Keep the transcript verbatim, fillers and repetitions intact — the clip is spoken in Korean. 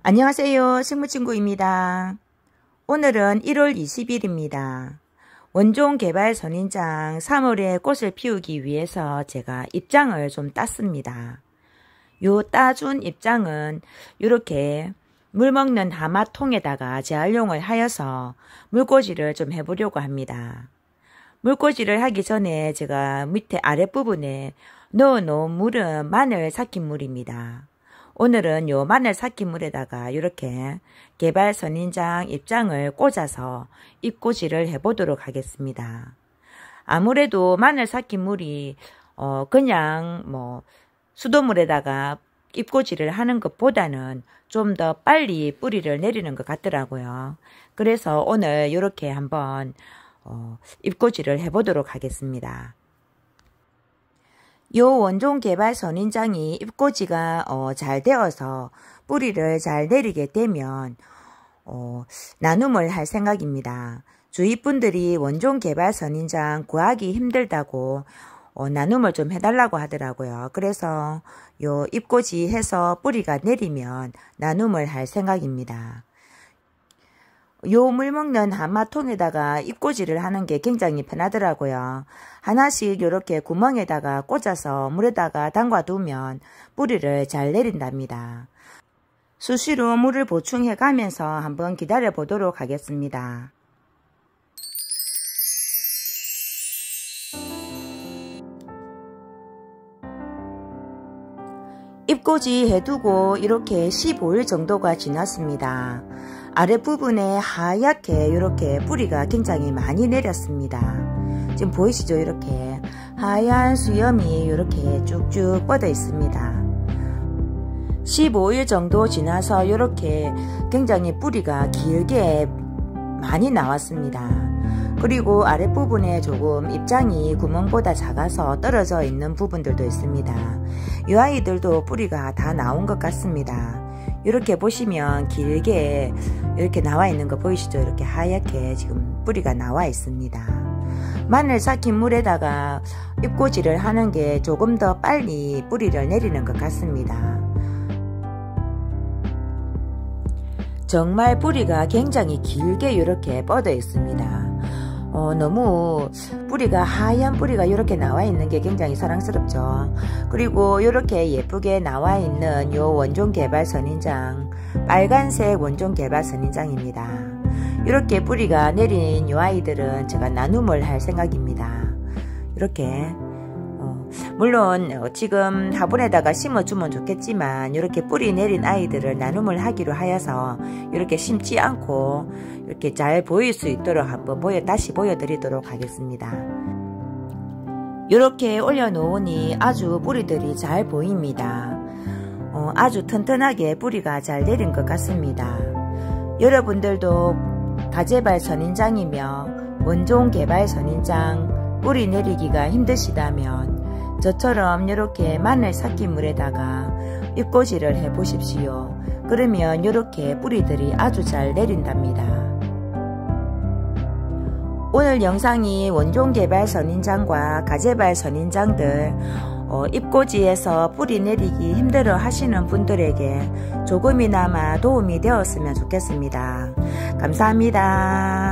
안녕하세요. 식물친구입니다. 오늘은 일월 이십일입니다. 원종 개발 선인장 삼월에 꽃을 피우기 위해서 제가 입장을 좀 땄습니다. 요 따준 입장은 이렇게 물 먹는 하마통에다가 재활용을 하여서 물꽂이를 좀 해보려고 합니다. 물꽂이를 하기 전에 제가 밑에 아랫부분에 넣어 놓은 물은 마늘 삭힌 물입니다. 오늘은 요 마늘 삭힌 물에다가 이렇게 개발 선인장 입장을 꽂아서 잎꽂이를 해보도록 하겠습니다. 아무래도 마늘 삭힌 물이 어 그냥 뭐 수돗물에다가 잎꽂이를 하는 것보다는 좀 더 빨리 뿌리를 내리는 것 같더라고요. 그래서 오늘 이렇게 한번 어 잎꽂이를 해보도록 하겠습니다. 요 원종 개발 선인장이 잎꽂이가 어, 잘 되어서 뿌리를 잘 내리게 되면 어, 나눔을 할 생각입니다. 주위 분들이 원종 개발 선인장 구하기 힘들다고 어, 나눔을 좀 해달라고 하더라고요. 그래서 요 잎꽂이 해서 뿌리가 내리면 나눔을 할 생각입니다. 요 물 먹는 하마통에다가 잎꽂이를 하는 게 굉장히 편하더라고요. 하나씩 이렇게 구멍에다가 꽂아서 물에다가 담가 두면 뿌리를 잘 내린답니다. 수시로 물을 보충해 가면서 한번 기다려 보도록 하겠습니다. 잎꽂이 해두고 이렇게 십오 일 정도가 지났습니다. 아랫부분에 하얗게 이렇게 뿌리가 굉장히 많이 내렸습니다. 지금 보이시죠? 이렇게 하얀 수염이 이렇게 쭉쭉 뻗어 있습니다. 십오 일 정도 지나서 이렇게 굉장히 뿌리가 길게 많이 나왔습니다. 그리고 아랫부분에 조금 입장이 구멍보다 작아서 떨어져 있는 부분들도 있습니다. 이 아이들도 뿌리가 다 나온 것 같습니다. 이렇게 보시면 길게 이렇게 나와 있는 거 보이시죠? 이렇게 하얗게 지금 뿌리가 나와 있습니다. 마늘 삭힌 물에다가 잎꽂이를 하는 게 조금 더 빨리 뿌리를 내리는 것 같습니다. 정말 뿌리가 굉장히 길게 이렇게 뻗어 있습니다. 어, 너무 뿌리가 하얀 뿌리가 이렇게 나와 있는 게 굉장히 사랑스럽죠. 그리고 이렇게 예쁘게 나와 있는 요 원종 개발 선인장, 빨간색 원종 개발 선인장입니다. 이렇게 뿌리가 내린 요 아이들은 제가 나눔을 할 생각입니다. 이렇게 어, 물론 지금 화분에다가 심어주면 좋겠지만 이렇게 뿌리 내린 아이들을 나눔을 하기로 하여서 이렇게 심지 않고 이렇게 잘 보일 수 있도록 한번 보여, 다시 보여드리도록 하겠습니다. 이렇게 올려놓으니 아주 뿌리들이 잘 보입니다. 어, 아주 튼튼하게 뿌리가 잘 내린 것 같습니다. 여러분들도 가재발 선인장이며 원종 개발 선인장 뿌리 내리기가 힘드시다면 저처럼 이렇게 마늘 삭힌 물에다가 잎꽂이를 해 보십시오. 그러면 이렇게 뿌리들이 아주 잘 내린답니다. 오늘 영상이 원종 개발 선인장과 가재발 선인장들 어, 잎꽂이에서 뿌리 내리기 힘들어 하시는 분들에게 조금이나마 도움이 되었으면 좋겠습니다. 감사합니다.